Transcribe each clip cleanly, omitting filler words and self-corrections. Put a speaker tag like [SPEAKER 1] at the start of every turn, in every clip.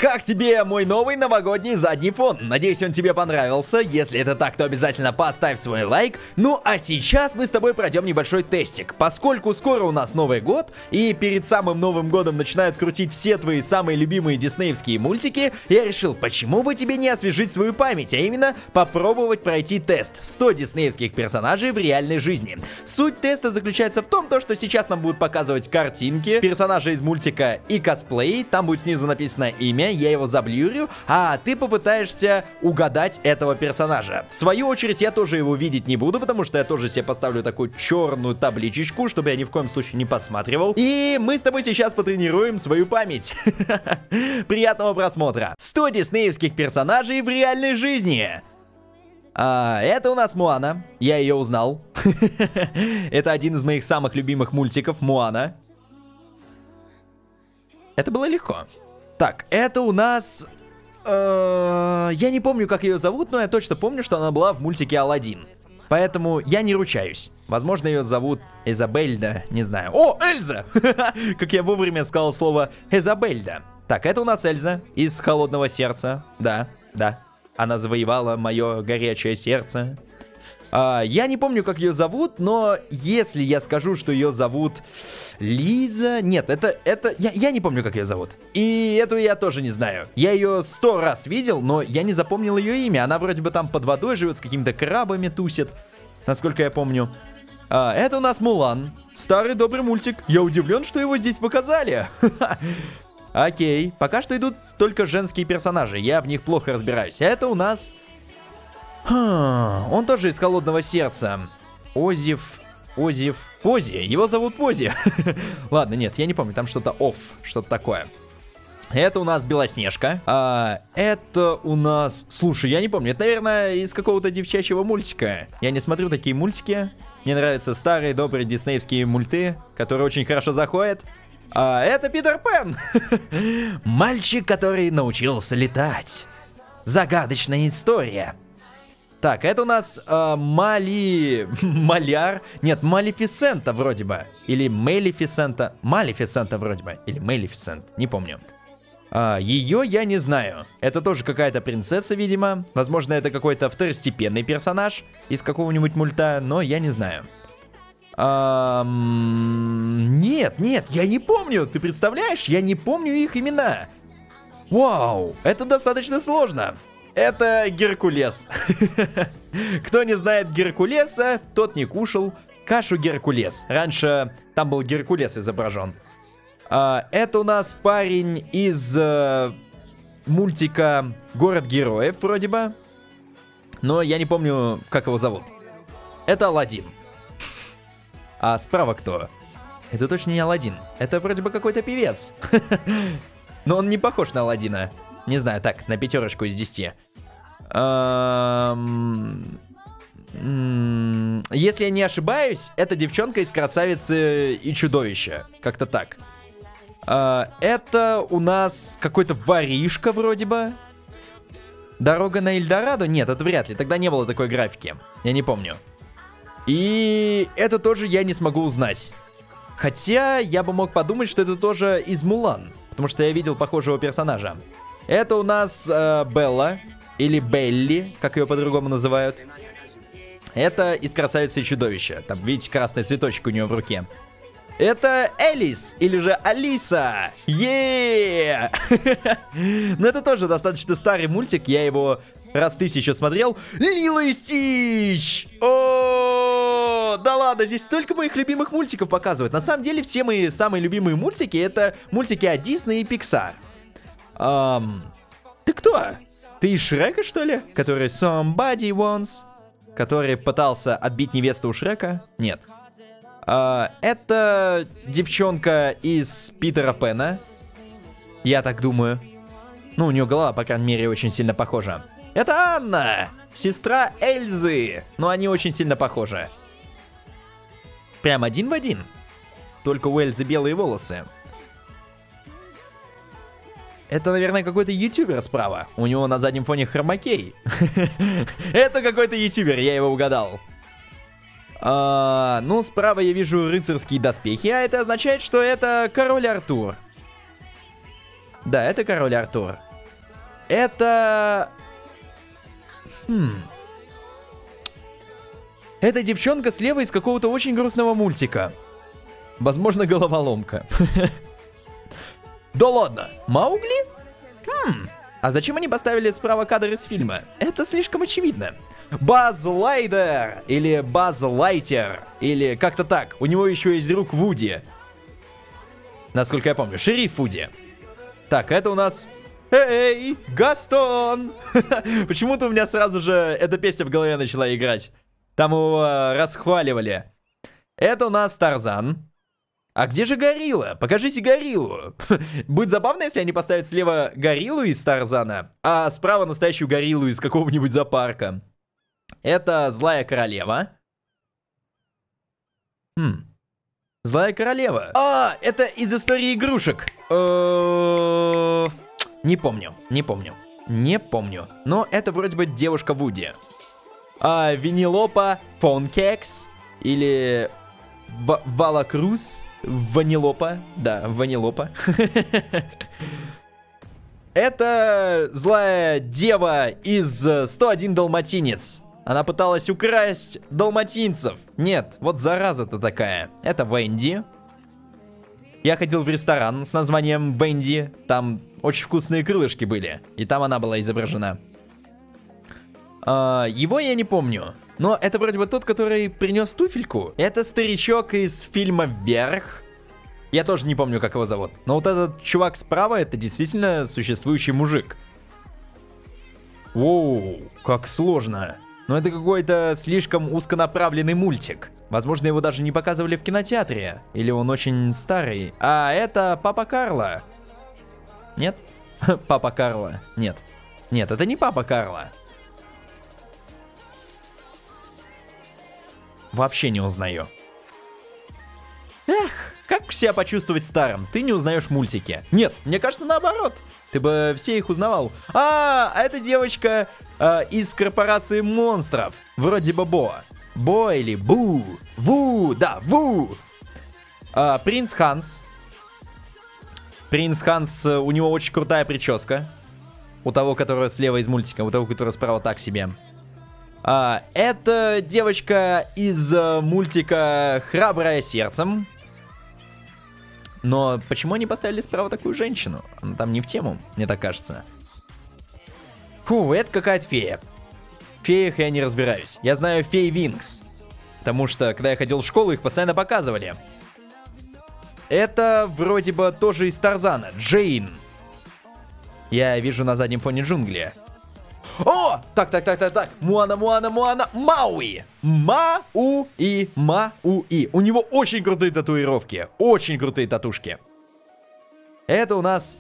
[SPEAKER 1] Как тебе мой новый новогодний задний фон? Надеюсь, он тебе понравился. Если это так, то обязательно поставь свой лайк. Ну а сейчас мы с тобой пройдем небольшой тестик. Поскольку скоро у нас Новый год, и перед самым Новым годом начинают крутить все твои самые любимые диснеевские мультики, я решил, почему бы тебе не освежить свою память, а именно попробовать пройти тест 100 диснеевских персонажей в реальной жизни. Суть теста заключается в том, что сейчас нам будут показывать картинки персонажей из мультика и косплей. Там будет снизу написано имя, я его заблюрю, а ты попытаешься угадать этого персонажа. В свою очередь, я тоже его видеть не буду, потому что я тоже себе поставлю такую черную табличечку, чтобы я ни в коем случае не подсматривал. И мы с тобой сейчас потренируем свою память. Приятного просмотра. 100 диснеевских персонажей в реальной жизни. Это у нас Моана. Я ее узнал. Это один из моих самых любимых мультиков, Моана. Это было легко. Так, это у нас... Я не помню, как ее зовут, но я точно помню, что она была в мультике Аладдин. Поэтому я не ручаюсь. Возможно, ее зовут Изабельда, не знаю. О, Эльза! Как я вовремя сказал слово Изабельда. Так, это у нас Эльза из «Холодного сердца». Да. Она завоевала мое горячее сердце. Я не помню, как ее зовут, но если я скажу, что ее зовут Лиза... Нет, я не помню, как ее зовут. И эту я тоже не знаю. Я ее 100 раз видел, но я не запомнил ее имя. Она вроде бы там под водой живет, с какими-то крабами тусит, насколько я помню. Это у нас Мулан. Старый добрый мультик. Я удивлен, что его здесь показали. Окей, пока что идут только женские персонажи. Я в них плохо разбираюсь. Это у нас... Он тоже из «Холодного сердца». Пози. Его зовут Пози. Ладно, нет, я не помню, там что-то что-то такое. Это у нас Белоснежка. Это у нас... Слушай, я не помню, это, наверное, из какого-то девчачьего мультика. Я не смотрю такие мультики. Мне нравятся старые добрые диснеевские мульты, которые очень хорошо заходят. Это Питер Пен. Мальчик, который научился летать. Загадочная история. Так, это у нас Маляр. Нет, Малефисента вроде бы. Или Мелефисента. Малефисента вроде бы. Или Мелефисент. Не помню. Ее я не знаю. Это тоже какая-то принцесса, видимо. Возможно, это какой-то второстепенный персонаж из какого-нибудь мульта, но я не знаю. Нет, я не помню. Ты представляешь? Я не помню их имена. Вау, это достаточно сложно. Это Геркулес. Кто не знает Геркулеса, тот не кушал кашу Геркулес. Раньше там был Геркулес изображен. Это у нас парень из мультика «Город героев» вроде бы. Но я не помню, как его зовут. Это Аладдин. А справа кто? Это точно не Аладдин. Это вроде бы какой-то певец. Но он не похож на Аладдина. Не знаю, так, на 5 из 10. Если я не ошибаюсь, это девчонка из «Красавицы и чудовища». Как-то так. Это у нас какой-то воришка вроде бы. «Дорога на Эльдорадо»? Нет, это вряд ли. Тогда не было такой графики. Я не помню. И это тоже я не смогу узнать. Хотя я бы мог подумать, что это тоже из «Мулан». Потому что я видел похожего персонажа. Это у нас Белла. Или Белли, как ее по-другому называют. Это из «Красавицы и чудовища». Там, видите, красный цветочек у нее в руке. Это Элис, или же Алиса. Еее! Но это тоже достаточно старый мультик. Я его раз 1000 смотрел. Лило и Стич! О, да ладно, здесь столько моих любимых мультиков показывают. На самом деле, все мои самые любимые мультики — это мультики от Disney и Pixar. Ты кто? Ты из Шрека, что ли? Который Somebody Wants? Который пытался отбить невесту у Шрека? Нет. Это девчонка из Питера Пэна. Я так думаю. Ну, у нее голова, по крайней мере, очень сильно похожа. Это Анна! Сестра Эльзы. Но они очень сильно похожи. Прям один в один. Только у Эльзы белые волосы. Это, наверное, какой-то ютубер справа. У него на заднем фоне хромакей. Это какой-то ютубер, я его угадал. Ну, справа я вижу рыцарские доспехи, а это означает, что это король Артур. Да, это король Артур. Это... Это девчонка слева из какого-то очень грустного мультика. Возможно, головоломка. Да ладно, Маугли? А зачем они поставили справа кадр из фильма? Это слишком очевидно. Базз Лайдер, или Базз Лайтер, или как-то так. У него еще есть друг Вуди. Насколько я помню, шериф Вуди. Так, это у нас... Эй, Гастон! Почему-то у меня сразу же эта песня в голове начала играть. Там его расхваливали. Это у нас Тарзан. А где же горилла? Покажите гориллу. Будет забавно, если они поставят слева гориллу из Тарзана, а справа настоящую гориллу из какого-нибудь зоопарка. Это злая королева. Злая королева. А, это из истории игрушек. Не помню. Но это вроде бы девушка Вуди. Винилопа Фонкекс. Или Валакрус. Ванилопа. Да, Ванилопа. Это злая дева из 101 Далматинец. Она пыталась украсть далматинцев. Нет, вот зараза-то такая. Это Венди. Я ходил в ресторан с названием Венди. Там очень вкусные крылышки были. И там она была изображена. Его я не помню. Но это вроде бы тот, который принес туфельку. Это старичок из фильма «Вверх». Я тоже не помню, как его зовут. Но вот этот чувак справа, это действительно существующий мужик. Воу, как сложно. Но это какой-то слишком узконаправленный мультик. Возможно, его даже не показывали в кинотеатре. Или он очень старый. А это Папа Карло. Нет? Папа Карло. Нет. Нет, это не Папа Карло. Вообще не узнаю. Эх, как себя почувствовать старым? Ты не узнаешь мультики. Нет, мне кажется, наоборот. Ты бы все их узнавал. А это девочка из корпорации монстров. Вроде бы Бо. Бо или Бу. Ву, да, Ву. Принц Ханс. Принц Ханс, у него очень крутая прическа. У того, которая слева из мультика, у того, который справа так себе. Это девочка из мультика «Храбрая сердцем». Но почему они поставили справа такую женщину? Она там не в тему, мне так кажется. Фу, это какая-то фея. В феях я не разбираюсь. Я знаю фей Винкс. Потому что, когда я ходил в школу, их постоянно показывали. Это вроде бы тоже из Тарзана. Джейн. Я вижу на заднем фоне джунгли. О! Так. Моана. Мауи. Мауи. У него очень крутые татуировки. Очень крутые татушки. Это у нас...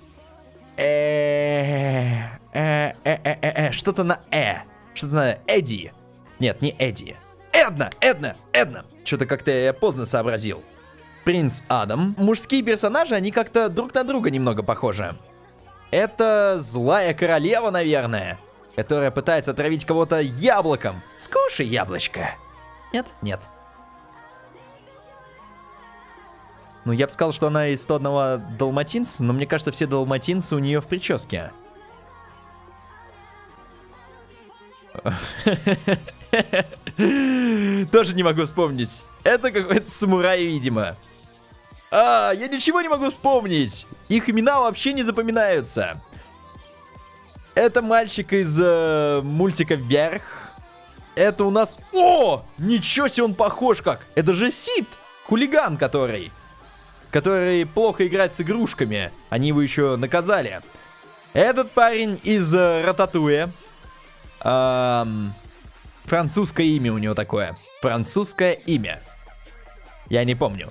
[SPEAKER 1] Что-то на Что-то на Эдди. Нет, не Эдди. Эдна. Что-то как-то я поздно сообразил. Принц Адам. Мужские персонажи, они как-то друг на друга немного похожи. Это злая королева, наверное. Которая пытается отравить кого-то яблоком. Скушай яблочко. Нет. Ну, я бы сказал, что она из 101 далматинца, но мне кажется, все далматинцы у нее в прическе. Тоже не могу вспомнить. Это какой-то самурай, видимо. Я ничего не могу вспомнить. Их имена вообще не запоминаются. Это мальчик из мультика «Вверх». Это у нас... О! Ничего себе, он похож как. Это же Сид, хулиган который плохо играет с игрушками. Они его еще наказали. Этот парень из Рататуя. Французское имя у него такое. Французское имя. Я не помню.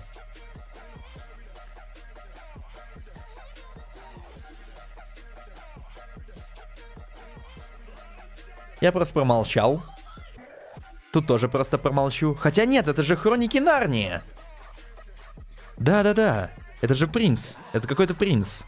[SPEAKER 1] Я просто промолчал. Тут тоже просто промолчу. Хотя нет, это же Хроники Нарнии. Да. Это же принц. Это какой-то принц.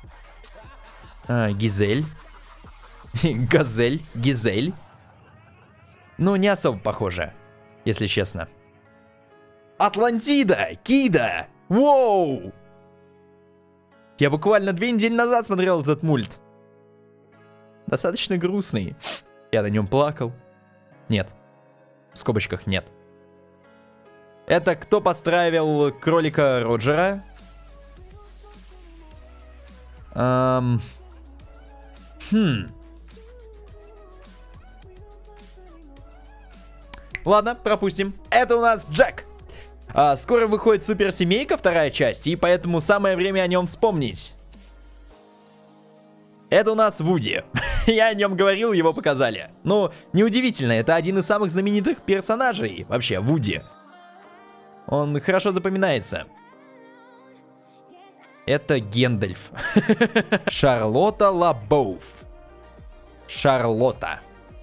[SPEAKER 1] Гизель. Газель. Гизель. Ну, не особо похоже, если честно. Атлантида. Кида. Воу. Я буквально 2 недели назад смотрел этот мульт. достаточно грустный. Я на нем плакал. Нет. В скобочках нет. Это кто подстраивал кролика Роджера? Ладно, пропустим. Это у нас Джек. Скоро выходит Суперсемейка, вторая часть, и поэтому самое время о нем вспомнить. Это у нас Вуди. Я о нем говорил, его показали. Ну, неудивительно, это один из самых знаменитых персонажей. Вообще, Вуди. Он хорошо запоминается. Это Гендальф. Шарлотта Лабоуф. Шарлотта.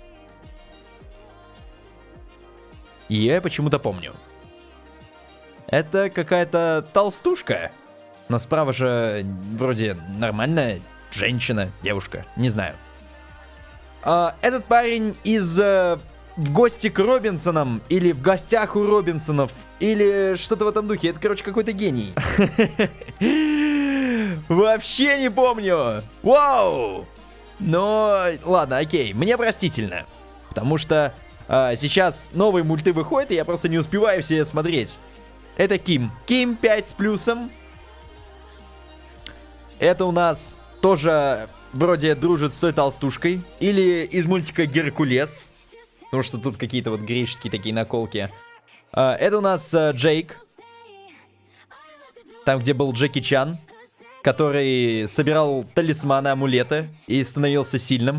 [SPEAKER 1] Ее я почему-то помню. Это какая-то толстушка. Но справа же вроде нормальная женщина, девушка, не знаю. Этот парень из «В гости к Робинсонам» или «В гостях у Робинсонов» или что-то в этом духе. Это, короче, какой-то гений. Вообще не помню. Вау! Но ладно, окей, мне простительно. Потому что сейчас новые мульты выходят, и я просто не успеваю все смотреть. Это Ким. Ким 5 с плюсом. Это у нас тоже вроде дружит с той толстушкой. Или из мультика Геркулес. Потому что тут какие-то вот греческие такие наколки. Это у нас Джейк. Там, где был Джеки Чан. Который собирал талисманы, амулеты. И становился сильным.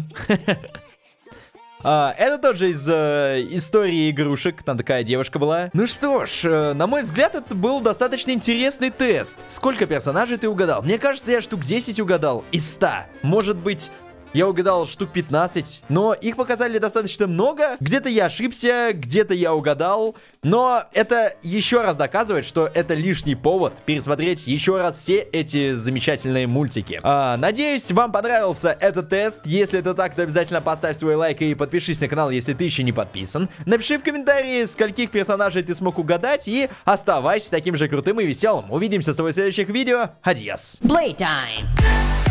[SPEAKER 1] Это тоже из истории игрушек. Там такая девушка была. Ну что ж, на мой взгляд, это был достаточно интересный тест. Сколько персонажей ты угадал? Мне кажется, я штук 10 угадал из 100. Может быть, я угадал штук 15. Но их показали достаточно много. Где-то я ошибся, где-то я угадал. Но это еще раз доказывает, что это лишний повод пересмотреть еще раз все эти замечательные мультики. Надеюсь, вам понравился этот тест. Если это так, то обязательно поставь свой лайк и подпишись на канал, если ты еще не подписан. Напиши в комментарии, скольких персонажей ты смог угадать. И оставайся таким же крутым и веселым. Увидимся с тобой в следующих видео. Адьос.
[SPEAKER 2] Playtime.